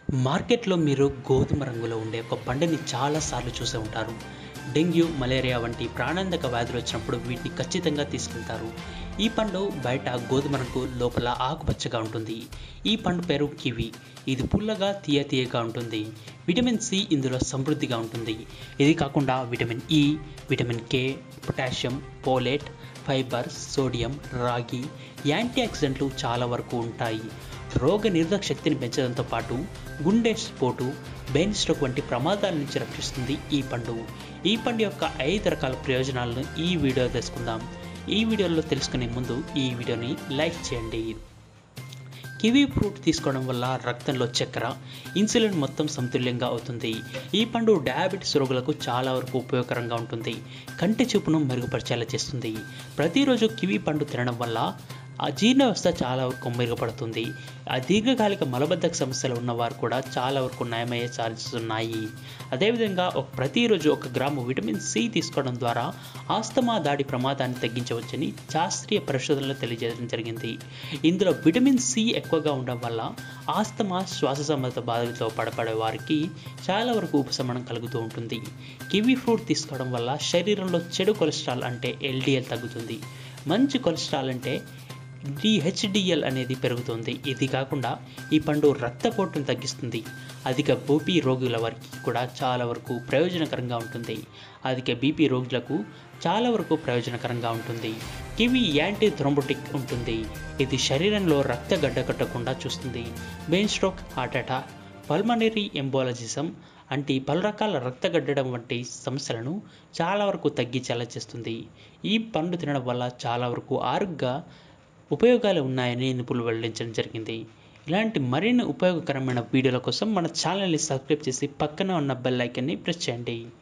మార్కెట్‌లో మీరు గోధుమ రంగులో ఉండే ఒక పండుని చాలా సార్లు చూసే ఉంటారు. డెంగ్యూ, మలేరియా వంటి ప్రాణాంతక వ్యాధులు వచ్చినప్పుడు వీటిని ఖచ్చితంగా తీసుకుంటారు. ఈ పండు బయట గోధుమ రంగు, లోపల ఆకుపచ్చగా ఉంటుంది. ఈ పండు పేరు కివి. ఇది పుల్లగా, తీయగా ఉంటుంది. విటమిన్ సి ఇందులో సమృద్ధిగా ఉంటుంది. ఇది కాకుండా vitamin E, vitamin K, potassium, folate, fibre, sodium, రాగి, యాంటీ ఆక్సిడెంట్లు చాలా వరకు ఉంటాయి. రోగ నిరోధక శక్తిని పెంచడంతో పాటు గుండె స్పోటు, బ్రెయిన్ స్ట్రోక్ వంటి ప్రమాదాల నుంచి రక్షిస్తుంది ఈ పండు. ఈ పండు యొక్క 5 రకాల ప్రయోజనాలను ఈ వీడియో తెలుసుకుందాం. ఈ వీడియోలో తెలుసుకునే ముందు ఈ వీడియోని లైక్ చేయండి. కివీ ఫ్రూట్ తీసుకోవడం వల్ల రక్తంలో చక్కెర, ఇన్సులిన్ మొత్తం సమతుల్యంగా అవుతుంది. ఈ పండు డయాబెటీస్ రోగులకు చాలా వరకు ఉపయోగకరంగా ఉంటుంది. కంటి చూపును మెరుగుపరిచేలా చేస్తుంది. ప్రతిరోజు కివీ పండు తినడం వల్ల ఆ జీర్ణ వ్యవస్థ చాలా వరకు మెరుగుపడుతుంది. ఆ దీర్ఘకాలిక మలబద్ధక సమస్యలు ఉన్నవారు కూడా చాలా వరకు నయమయ్యే ఛాన్సెస్ ఉన్నాయి. అదేవిధంగా ప్రతిరోజు 1 గ్రాము విటమిన్ సి తీసుకోవడం ద్వారా ఆస్తమా దాడి ప్రమాదాన్ని తగ్గించవచ్చని శాస్త్రీయ పరిశోధనలు తెలియజేయడం జరిగింది. ఇందులో విటమిన్ సి ఎక్కువగా ఉండడం వల్ల ఆస్తమా, శ్వాస సంబంధిత బాధలతో పడపడే వారికి చాలా వరకు ఉపశమనం కలుగుతూ ఉంటుంది. కివీ ఫ్రూట్ తీసుకోవడం వల్ల శరీరంలో చెడు కొలెస్ట్రాల్ అంటే ఎల్డిఎల్ తగ్గుతుంది. మంచి కొలెస్ట్రాల్ అంటే హెచ్డిఎల్ అనేది పెరుగుతుంది. ఇది కాకుండా ఈ పండు రక్తపోటును తగ్గిస్తుంది. అధిక బీపీ రోగుల వారికి కూడా చాలా వరకు ప్రయోజనకరంగా ఉంటుంది. అధిక బీపీ రోగులకు చాలా వరకు ప్రయోజనకరంగా ఉంటుంది. కివి యాంటీ థ్రోంబోటిక్ ఉంటుంది. ఇది శరీరంలో రక్త గడ్డకట్టకుండా చూస్తుంది. Brain stroke, heart attack, pulmonary embolism అంటే పలు రకాల రక్తగడ్డడం వంటి సమస్యలను చాలా వరకు తగ్గించేలా చేస్తుంది. ఈ పండు తినడం వల్ల చాలా వరకు ఆరోగ్య ఉపయోగాలు ఉన్నాయని నిపుణులు వెల్లడించడం జరిగింది. ఇలాంటి మరిన్ని ఉపయోగకరమైన వీడియోల కోసం మన ఛానల్ని సబ్స్క్రైబ్ చేసి పక్కన ఉన్న బెల్ ఐకాన్ని ప్రెస్ చేయండి.